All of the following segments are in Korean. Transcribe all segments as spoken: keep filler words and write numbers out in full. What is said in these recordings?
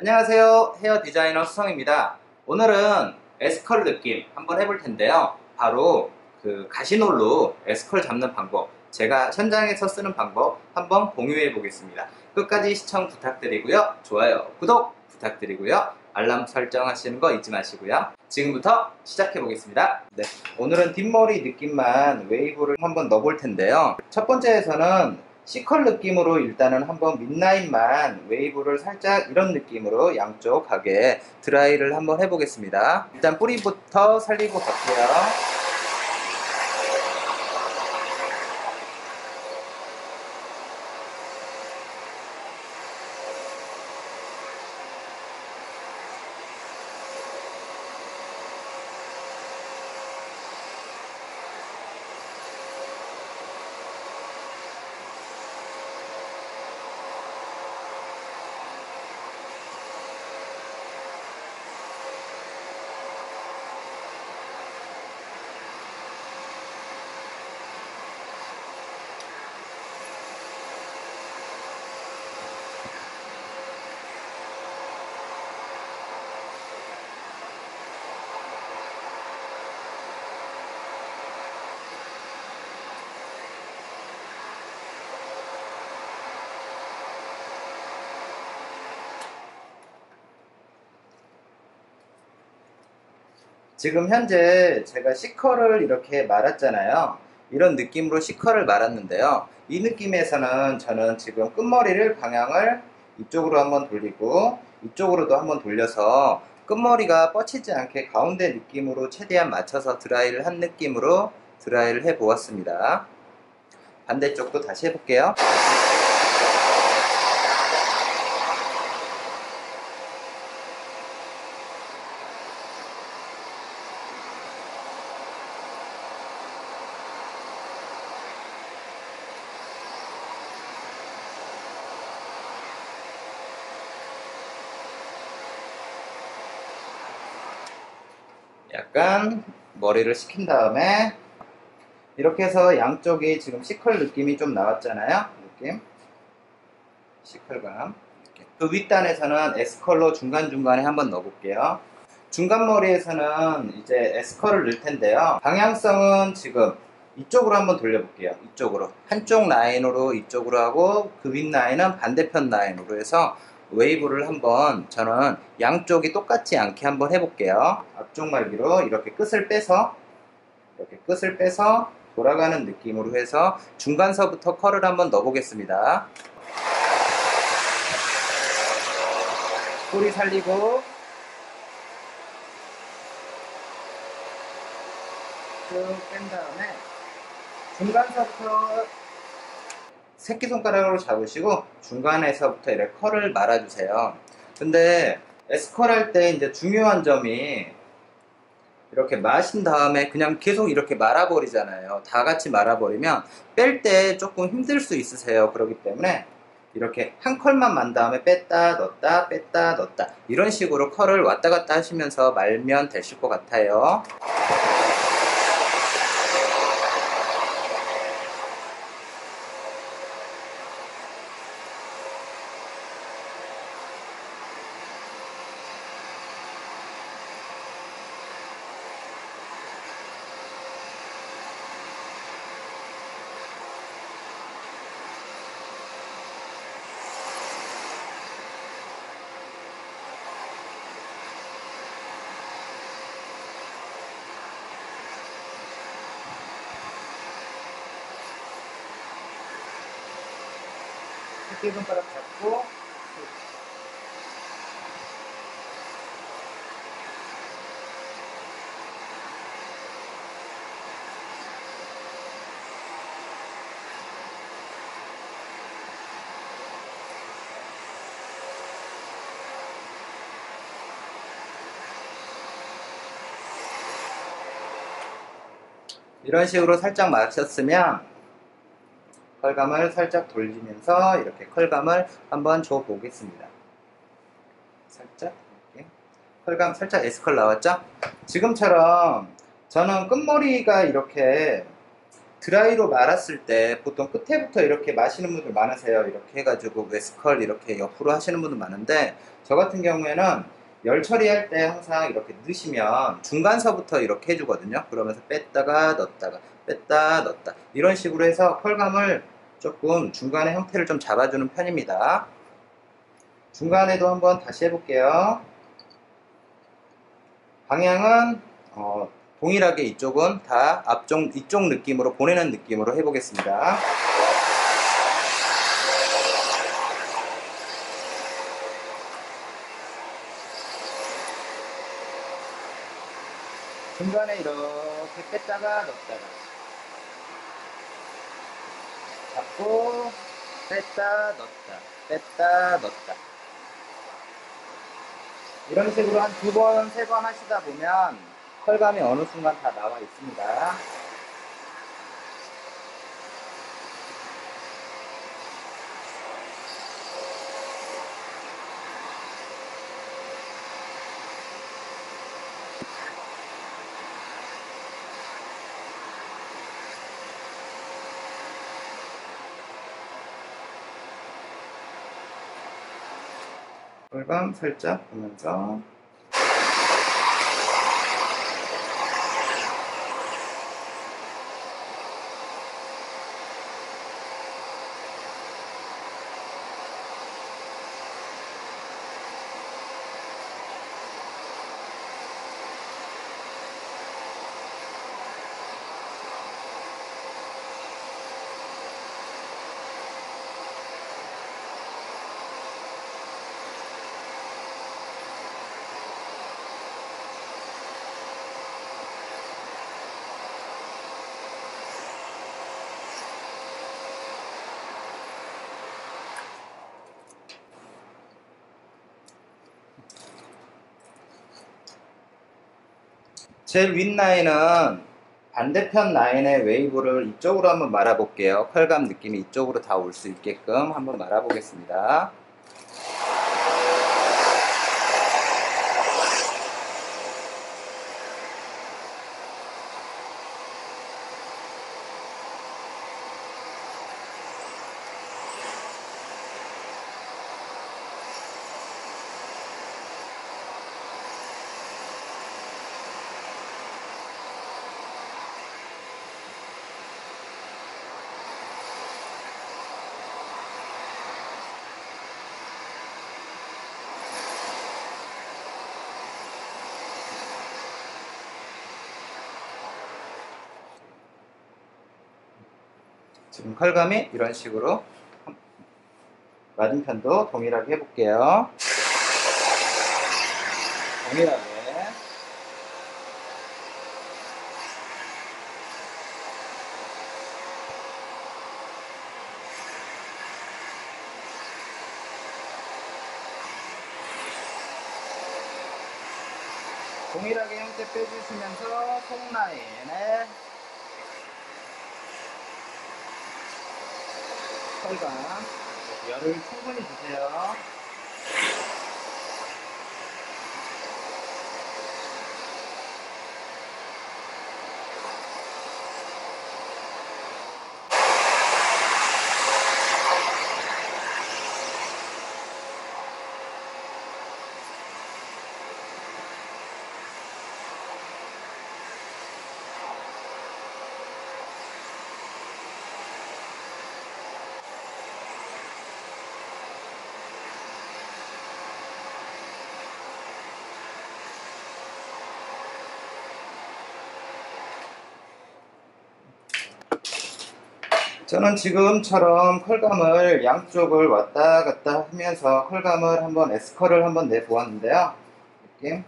안녕하세요. 헤어 디자이너 수성입니다. 오늘은 에스컬 느낌 한번 해볼 텐데요. 바로 그 가시놀로 에스컬 잡는 방법, 제가 현장에서 쓰는 방법 한번 공유해 보겠습니다. 끝까지 시청 부탁드리고요. 좋아요, 구독 부탁드리고요. 알람 설정하시는 거 잊지 마시고요. 지금부터 시작해 보겠습니다. 네, 오늘은 뒷머리 느낌만 웨이브를 한번 넣어볼 텐데요. 첫 번째에서는 C컬 느낌으로 일단은 한번 밑라인만 웨이브를 살짝 이런 느낌으로 양쪽 가게 드라이를 한번 해보겠습니다. 일단 뿌리부터 살리고 갈게요. 지금 현재 제가 C컬을 이렇게 말았잖아요. 이런 느낌으로 C컬을 말았는데요. 이 느낌에서는 저는 지금 끝머리를 방향을 이쪽으로 한번 돌리고 이쪽으로도 한번 돌려서 끝머리가 뻗치지 않게 가운데 느낌으로 최대한 맞춰서 드라이를 한 느낌으로 드라이를 해 보았습니다. 반대쪽도 다시 해볼게요. 약간 머리를 식힌 다음에 이렇게 해서 양쪽이 지금 C컬 느낌이 좀 나왔잖아요. 느낌 C컬감. 그 윗단에서는 S컬로 중간중간에 한번 넣어볼게요. 중간 머리에서는 이제 S컬을 넣을 텐데요. 방향성은 지금 이쪽으로 한번 돌려볼게요. 이쪽으로 한쪽 라인으로 이쪽으로 하고 그 윗 라인은 반대편 라인으로 해서 웨이브를 한번 저는 양쪽이 똑같지 않게 한번 해볼게요. 앞쪽 말기로 이렇게 끝을 빼서 이렇게 끝을 빼서 돌아가는 느낌으로 해서 중간서부터 컬을 한번 넣어보겠습니다. 뿌리 살리고 쭉 뺀 다음에 중간서부터 새끼손가락으로 잡으시고 중간에서부터 이렇게 컬을 말아주세요. 근데 S컬 할 때 이제 중요한 점이 이렇게 마신 다음에 그냥 계속 이렇게 말아버리잖아요. 다 같이 말아버리면 뺄 때 조금 힘들 수 있으세요. 그렇기 때문에 이렇게 한 컬만 만 다음에 뺐다 넣었다 뺐다 넣었다 이런 식으로 컬을 왔다 갔다 하시면서 말면 되실 것 같아요. 새끼손가락 잡고 이런 식으로 살짝 마셨으면 컬감을 살짝 돌리면서 이렇게 컬감을 한번 줘 보겠습니다. 살짝 이렇게 컬감 살짝 S컬 나왔죠? 지금처럼 저는 끝머리가 이렇게 드라이로 말았을 때 보통 끝에부터 이렇게 마시는 분들 많으세요. 이렇게 해가지고 웨스컬 이렇게 옆으로 하시는 분들 많은데, 저 같은 경우에는 열 처리할 때 항상 이렇게 넣으시면 중간서부터 이렇게 해주거든요. 그러면서 뺐다가 넣었다가 뺐다 넣었다 이런 식으로 해서 컬감을 조금 중간에 형태를 좀 잡아주는 편입니다. 중간에도 한번 다시 해볼게요. 방향은 어, 동일하게 이쪽은 다 앞쪽 이쪽 느낌으로 보내는 느낌으로 해보겠습니다. 중간에 이렇게 뺐다가 넣었다가 잡고 뺐다 넣었다 뺐다 넣었다 이런 식으로 한 두 번, 세 번 하시다 보면 컬감이 어느 순간 다 나와 있습니다. 컬감 살짝 보면서 제일 윗 라인은 반대편 라인의 웨이브를 이쪽으로 한번 말아볼게요. 컬감 느낌이 이쪽으로 다 올 수 있게끔 한번 말아보겠습니다. 지금 컬감이 이런 식으로 맞은편도 동일하게 해볼게요. 동일하게 동일하게 형태 빼주시면서 속라인에 컬감 열을 충분히 주세요. 저는 지금처럼 컬감을 양쪽을 왔다 갔다 하면서 컬감을 한번 S컬을 한번 내보았는데요. 느낌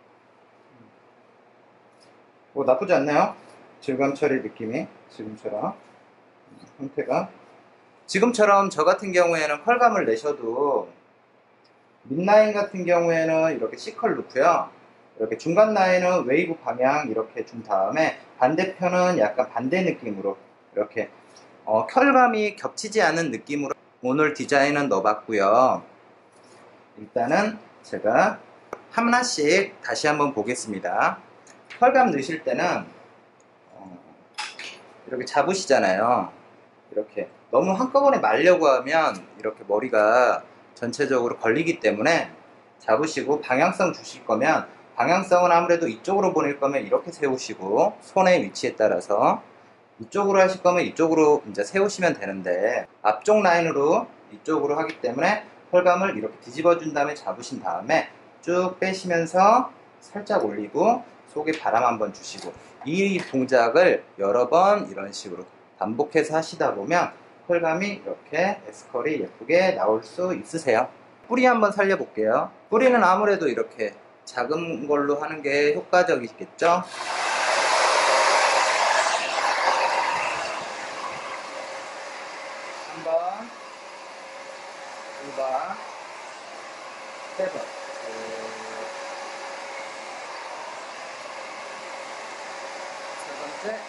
뭐 나쁘지 않네요. 질감 처리 느낌이 지금처럼 형태가 지금처럼 저 같은 경우에는 컬감을 내셔도 밑라인 같은 경우에는 이렇게 C컬 넣고요. 이렇게 중간 라인은 웨이브 방향 이렇게 준 다음에 반대편은 약간 반대 느낌으로 이렇게 어, 컬감이 겹치지 않은 느낌으로 오늘 디자인은 넣어봤고요. 일단은 제가 하나씩 다시 한번 보겠습니다. 컬감 넣으실 때는 어, 이렇게 잡으시잖아요. 이렇게 너무 한꺼번에 말려고 하면 이렇게 머리가 전체적으로 걸리기 때문에 잡으시고, 방향성 주실 거면 방향성은 아무래도 이쪽으로 보낼 거면 이렇게 세우시고, 손의 위치에 따라서 이쪽으로 하실 거면 이쪽으로 이제 세우시면 되는데, 앞쪽 라인으로 이쪽으로 하기 때문에 펄감을 이렇게 뒤집어 준 다음에 잡으신 다음에 쭉 빼시면서 살짝 올리고 속에 바람 한번 주시고, 이 동작을 여러 번 이런 식으로 반복해서 하시다 보면 펄감이 이렇게 S컬이 예쁘게 나올 수 있으세요. 뿌리 한번 살려볼게요. 뿌리는 아무래도 이렇게 작은 걸로 하는 게 효과적이겠죠? 한 번, 두 번, 세 번. 세 번째.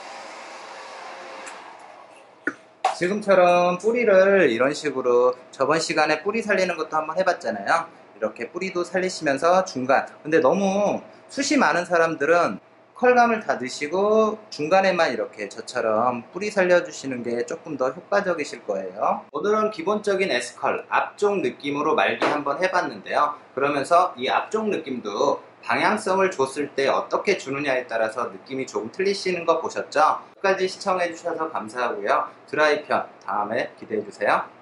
지금처럼 뿌리를 이런 식으로 저번 시간에 뿌리 살리는 것도 한번 해봤잖아요. 이렇게 뿌리도 살리시면서 중간, 근데 너무 숱이 많은 사람들은 컬감을 다 넣으시고 중간에만 이렇게 저처럼 뿌리 살려주시는 게 조금 더 효과적이실 거예요. 오늘은 기본적인 S컬 앞쪽 느낌으로 말기 한번 해봤는데요. 그러면서 이 앞쪽 느낌도 방향성을 줬을 때 어떻게 주느냐에 따라서 느낌이 조금 틀리시는 거 보셨죠? 끝까지 시청해주셔서 감사하고요. 드라이 편 다음에 기대해주세요.